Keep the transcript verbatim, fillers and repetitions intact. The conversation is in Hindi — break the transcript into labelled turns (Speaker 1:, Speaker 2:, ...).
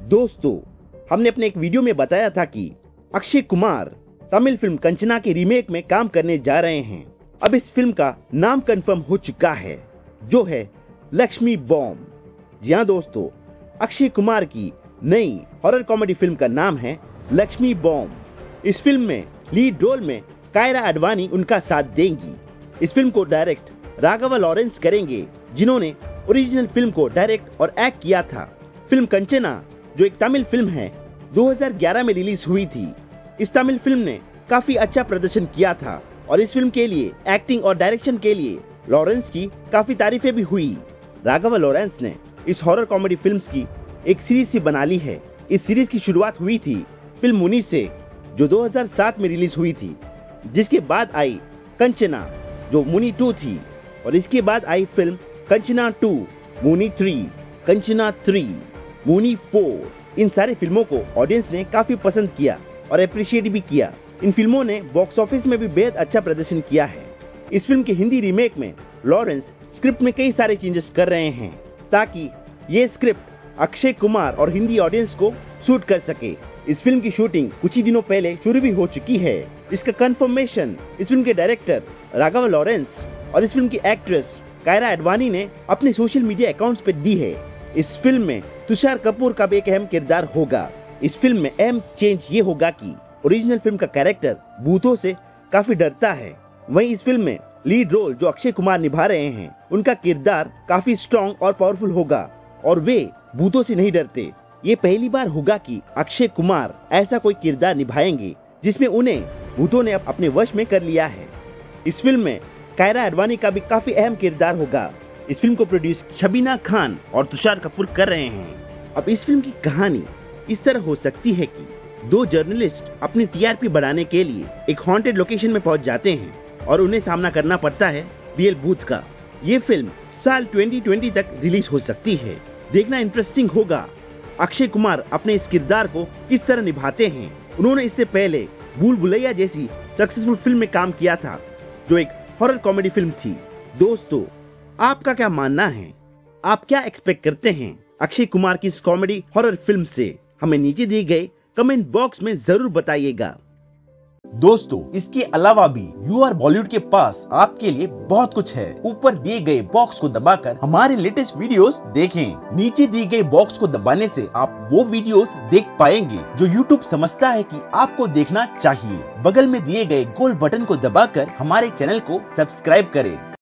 Speaker 1: दोस्तों, हमने अपने एक वीडियो में बताया था कि अक्षय कुमार तमिल फिल्म कंचना के रीमेक में काम करने जा रहे हैं। अब इस फिल्म का नाम कंफर्म हो चुका है, जो है लक्ष्मी बॉम्ब। जी हाँ दोस्तों, अक्षय कुमार की नई हॉरर कॉमेडी फिल्म का नाम है लक्ष्मी बॉम्ब। इस फिल्म में लीड रोल में कायरा आडवाणी उनका साथ देंगी। इस फिल्म को डायरेक्ट राघव लॉरेंस करेंगे, जिन्होंने ओरिजिनल फिल्म को डायरेक्ट और एक्ट किया था। फिल्म कंचना, जो एक तमिल फिल्म है, दो हज़ार ग्यारह में रिलीज हुई थी। इस तमिल फिल्म ने काफी अच्छा प्रदर्शन किया था और इस फिल्म के लिए एक्टिंग और डायरेक्शन के लिए लॉरेंस की काफी तारीफें भी हुई। राघव लॉरेंस ने इस हॉरर कॉमेडी फिल्म्स की एक सीरीज सी बना ली है। इस सीरीज की शुरुआत हुई थी फिल्म मुनी से, जो दो हज़ार सात में रिलीज हुई थी, जिसके बाद आई कंचना, जो मुनी टू थी, और इसके बाद आई film Kanchana two, Muni three, Kanchana three, Muni four. इन सारी फिल्मों को ऑडियंस ने काफी पसंद किया और अप्रिशिएट भी किया। इन फिल्मों ने बॉक्स ऑफिस में भी बेहद अच्छा प्रदर्शन किया है। इस फिल्म के हिंदी रीमेक में लॉरेंस स्क्रिप्ट में कई सारे चेंजेस कर रहे हैं, ताकि ये स्क्रिप्ट अक्षय कुमार और हिंदी ऑडियंस को सूट कर सके। इस फिल्म की शूटिंग कुछ ही दिनों पहले शुरू भी हो चुकी है। इसका कंफर्मेशन इस फिल्म के डायरेक्टर राघव लॉरेंस और इस फिल्म की एक्ट्रेस कायरा एडवानी ने अपने सोशल मीडिया अकाउंट्स पे दी है। इस फिल्म में तुषार कपूर का भी एक अहम किरदार होगा। इस फिल्म में अहम चेंज ये होगा कि ओरिजिनल फिल्म का कैरेक्टर भूतों से काफी डरता है, वहीं इस फिल्म में लीड रोल जो अक्षय कुमार निभा रहे हैं, उनका किरदार काफी स्ट्रॉन्ग और पावरफुल होगा और वे भूतों से नहीं डरते। ये पहली बार होगा कि अक्षय कुमार ऐसा कोई किरदार निभाएंगे जिसमें उन्हें भूतों ने अपने वश में कर लिया है। इस फिल्म में कायरा एडवानी का भी काफी अहम किरदार होगा। इस फिल्म को प्रोड्यूस शबीना खान और तुषार कपूर कर रहे हैं। अब इस फिल्म की कहानी इस तरह हो सकती है कि दो जर्नलिस्ट अपनी टीआरपी बढ़ाने के लिए एक हॉन्टेड लोकेशन में पहुंच जाते हैं और उन्हें सामना करना पड़ता है रियल भूत का। ये फिल्म साल दो हज़ार बीस तक रिलीज हो सकती है। देखना इंटरेस्टिंग होगा अक्षय कुमार अपने इस किरदार को किस तरह निभाते हैं। उन्होंने इससे पहले भूल भुलैया जैसी सक्सेसफुल फिल्म में काम किया था, जो एक हॉरर कॉमेडी फिल्म थी। दोस्तों, आपका क्या मानना है? आप क्या एक्सपेक्ट करते हैं अक्षय कुमार की इस कॉमेडी हॉरर फिल्म से? हमें नीचे दिए गए कमेंट बॉक्स में जरूर बताइएगा।
Speaker 2: दोस्तों, इसके अलावा भी यू आर बॉलीवुड के पास आपके लिए बहुत कुछ है। ऊपर दिए गए बॉक्स को दबाकर हमारे लेटेस्ट वीडियोस देखें। नीचे दिए गए बॉक्स को दबाने से आप वो वीडियोस देख पाएंगे जो यूट्यूब समझता है कि आपको देखना चाहिए। बगल में दिए गए गोल बटन को दबाकर हमारे चैनल को सब्सक्राइब करें।